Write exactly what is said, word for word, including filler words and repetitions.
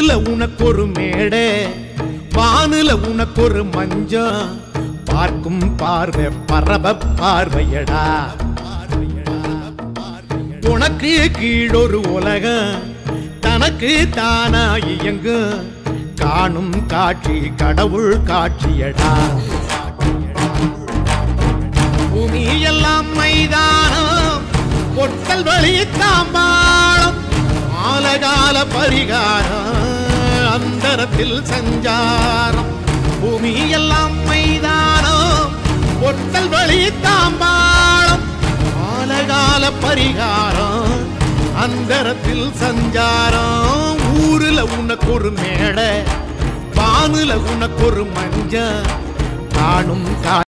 ஊருல உனக்கு ஒரு மேடை, வானுல உனக்கு ஒரு மஞ்சம், பார்க்கும் பார்வை பரப பார்வையடா. உனக்கு கீழொரு உலகம், தனக்கு தானா இயங்கும், காணும் காட்சி கடவுள் காட்சியடா. பூமி எல்லாம் மைதானம், பொட்டல் வழி தாம்பாளம், ஆலகால பரிகாரம், அந்தரத்தில் சஞ்சாரம். பூமி எல்லாம் மைதானம், பொட்டல் வழி தாம்பாளம், ஆலகால பரிகாரம், அந்தரத்தில் சஞ்சாரம். ஊருல உனக்கு ஒரு மேடை, வானுல உனக்கு ஒரு மஞ்ச, காணும்